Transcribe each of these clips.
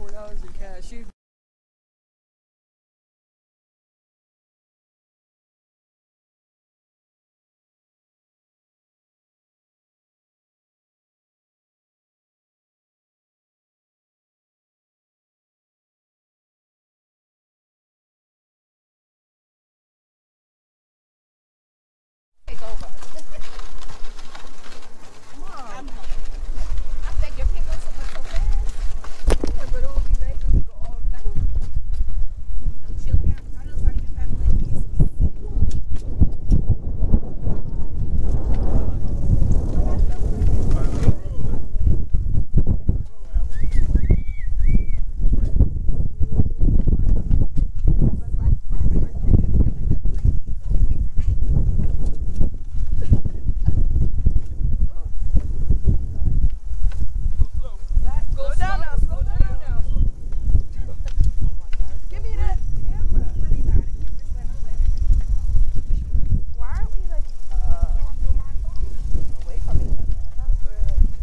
$4 in cash. You take over. Mom, I said your people are so fast. yeah, but it would be nice if we go all the time. I'm chilling out. I know somebody just had to like these. Slow down now, slow down now. Give me that camera. Why aren't we like away from each other? I thought we were like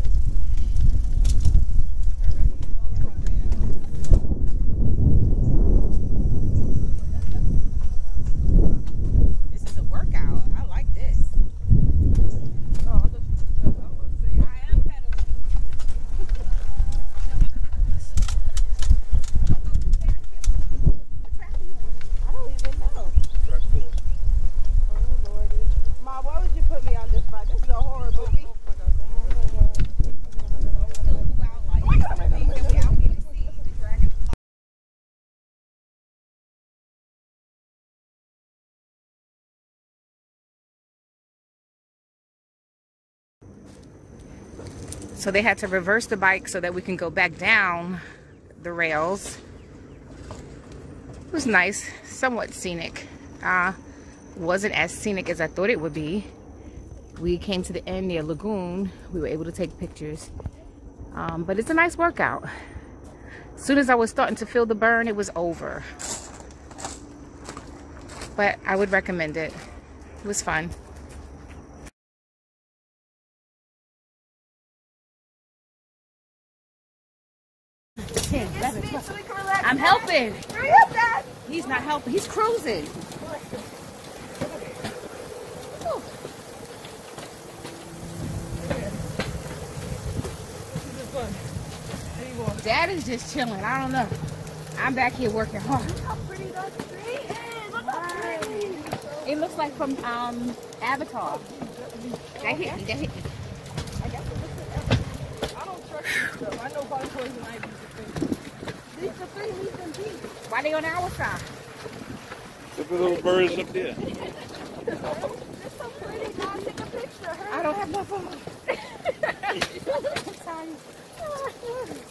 this is a workout. I like this. Oh, I thought you were pedaling. I was about to say, I am pedaling. I don't even know. Track 4. Oh lordy. Ma, why would you put me on this bike? This is a horror movie. So they had to reverse the bike so that we can go back down the rails. It was nice, somewhat scenic. Wasn't as scenic as I thought it would be. We came to the end near Lagoon. We were able to take pictures. But it's a nice workout. As soon as I was starting to feel the burn, it was over. But I would recommend it. It was fun. 10, 11, 12. I'm helping. Hurry up, Dad. He's not helping. He's cruising. Dad is just chilling. I don't know. I'm back here working hard. Look how pretty that tree is. Look how pretty. It looks like from Avatar. That hit me. That hit me. I don't trust this stuff. I know about poison ivy. These are three leaves and peas. Why they on our side? Look at the little birds up there. They're so pretty. Mom, take a picture. Hurry. I don't have no phone. I'm sorry.